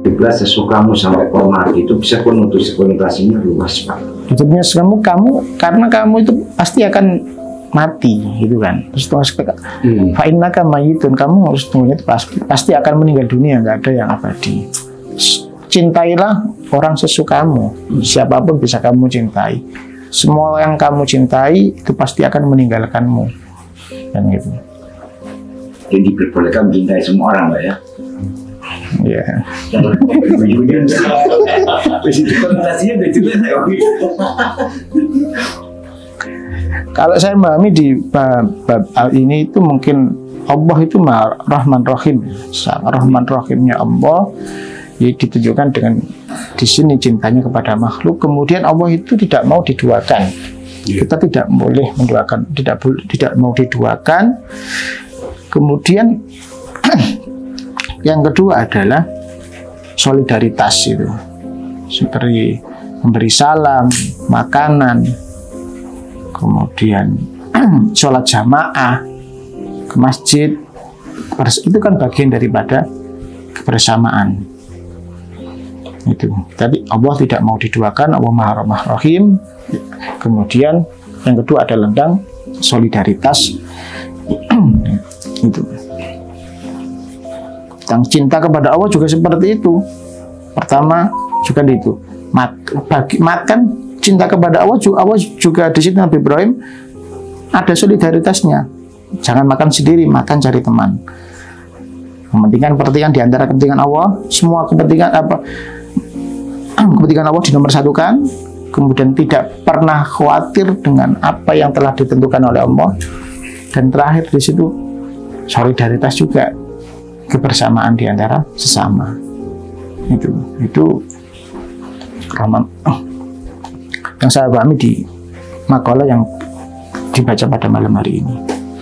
belas sesukamu sampai kau mati itu bisa konotasinya luas Pak. Hidupnya kamu karena kamu itu pasti akan mati gitu kan. Terus fa innaka mayyitun, kamu harus tunggu itu pasti akan meninggal dunia, nggak ada yang abadi. Cintailah orang sesukamu, siapapun bisa kamu cintai. Semua yang kamu cintai itu pasti akan meninggalkanmu, dan gitu. Jadi diperbolehkan mencintai semua orang Pak ya. Ya. Kalau saya memahami di bab ini itu mungkin Allah itu Rahman Rahim. Rahman Rahimnya Allah ya, ditunjukkan dengan di sini cintanya kepada makhluk. Kemudian Allah itu tidak mau diduakan. Kita tidak boleh menduakan, tidak mau diduakan. Kemudian yang kedua adalah solidaritas itu, seperti memberi salam, makanan, kemudian sholat jamaah ke masjid, itu kan bagian daripada kebersamaan itu. Tapi Allah tidak mau diduakan, Allah Maha Rahim. Kemudian yang kedua adalah tentang solidaritas itu. Tentang cinta kepada Allah juga seperti itu. Pertama juga itu makan cinta kepada Allah juga di situ Nabi Ibrahim ada solidaritasnya. Jangan makan sendiri, makan cari teman. Kepentingan di antara kepentingan Allah, semua kepentingan Allah dinomorsatukan. Kemudian tidak pernah khawatir dengan apa yang telah ditentukan oleh Allah. Dan terakhir di situ solidaritas juga, kebersamaan di antara sesama. Itu Rahman yang saya pahami di makalah yang dibaca pada malam hari ini.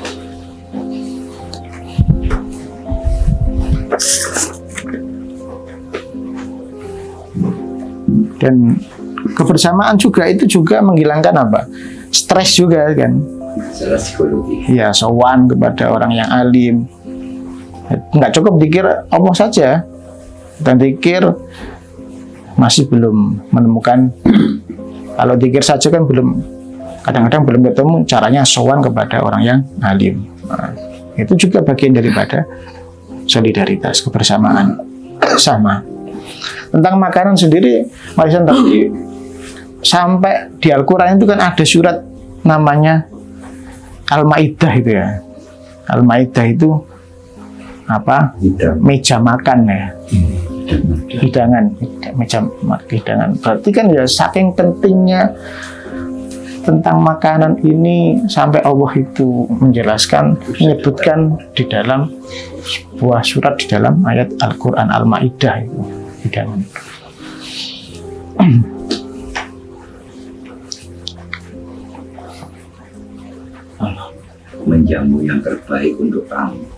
Dan kebersamaan juga itu juga menghilangkan apa? Stres juga kan. Secara psikologi. Ya, sowan kepada orang yang alim. Nggak cukup dikir Allah saja, dan dikir masih belum menemukan. Kalau dikir saja kan belum, kadang-kadang belum ketemu caranya sowan kepada orang yang alim. Nah, itu juga bagian daripada solidaritas, kebersamaan sama. Tentang makanan sendiri, Marisan tadi sampai di Al-Quran itu kan ada surat namanya Al-Maidah itu ya. Al-Maidah itu apa? Meja makan ya. Hidangan, meja hidangan. Berarti kan ya saking pentingnya tentang makanan ini sampai Allah itu menjelaskan, menyebutkan di dalam sebuah surat di dalam ayat Al-Quran Al-Maidah itu hidangan. Menjamu yang terbaik untuk kamu.